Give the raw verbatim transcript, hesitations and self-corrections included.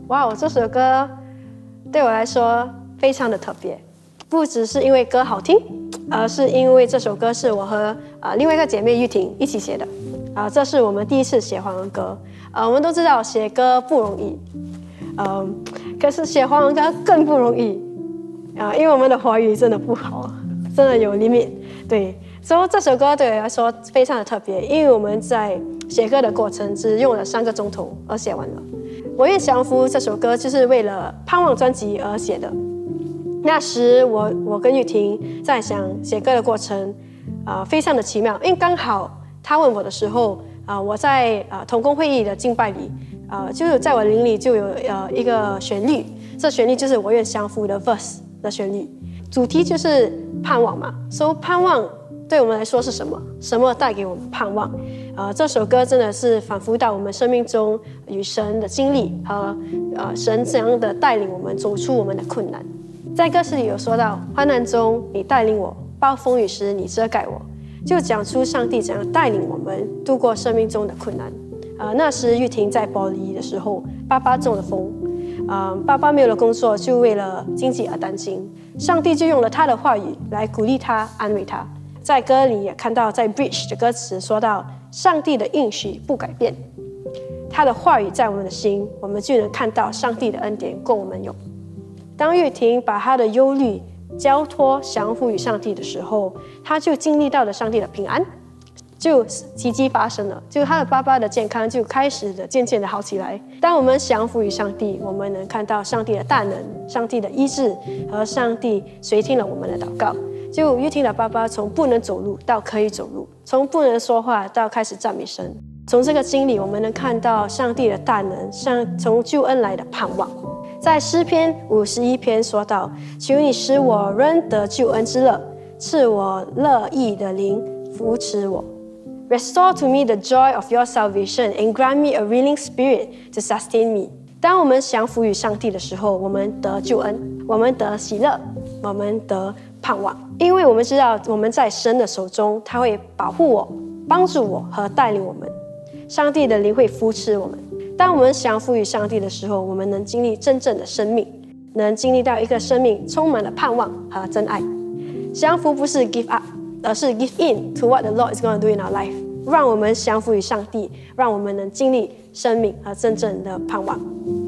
哇哦，这首歌对我来说非常的特别，不只是因为歌好听，而是因为这首歌是我和呃另外一个姐妹玉婷一起写的。啊、呃，这是我们第一次写华文歌。呃，我们都知道写歌不容易，嗯、呃，可是写华文歌更不容易啊、呃，因为我们的华语真的不好，真的有 limit。对，所以这首歌对我来说非常的特别，因为我们在写歌的过程只用了三个钟头而写完了。我愿降服这首歌就是为了盼望专辑而写的。那时我我跟玉婷在想写歌的过程，啊、呃，非常的奇妙，因为刚好她问我的时候，啊、呃，我在啊、呃、同工会议的敬拜里，啊、呃，就是在我灵里就有呃一个旋律，这旋律就是我愿降服的 verse 的旋律，主题就是盼望嘛，所以盼望对我们来说是什么？什么带给我们盼望？呃，这首歌真的是反复到我们生命中与神的经历和呃神怎样的带领我们走出我们的困难。在歌词里有说到，患难中你带领我，暴风雨时你遮盖我，就讲出上帝怎样带领我们度过生命中的困难。呃，那时玉婷在玻璃的时候，爸爸中了风，呃，爸爸没有了工作，就为了经济而担心。上帝就用了他的话语来鼓励他，安慰他。在歌里也看到，在 Bridge 的歌词说到，上帝的应许不改变，他的话语在我们的心，我们就能看到上帝的恩典供我们用。当玉婷把她的忧虑交托降服于上帝的时候，她就经历到了上帝的平安，就奇迹发生了，就她的爸爸的健康就开始的渐渐的好起来。当我们降服于上帝，我们能看到上帝的大能，上帝的医治和上帝垂听了我们的祷告。就玉婷的爸爸从不能走路到可以走路，从不能说话到开始赞美神。从这个经历，我们能看到上帝的大能，上从救恩来的盼望。在诗篇五十一篇说到，求你使我仍得救恩之乐，赐我乐意的灵扶持我。Restore to me the joy of your salvation and grant me a willing spirit to sustain me。当我们降服于上帝的时候，我们得救恩，我们得喜乐，我们得盼望，因为我们知道我们在神的手中，他会保护我、帮助我和带领我们。上帝的灵会扶持我们。当我们降服于上帝的时候，我们能经历真正的生命，能经历到一个生命充满了盼望和真爱。降服不是 give up， 而是 give in to what the Lord is going to do in our life。让我们降服于上帝，让我们能经历生命和真正的盼望。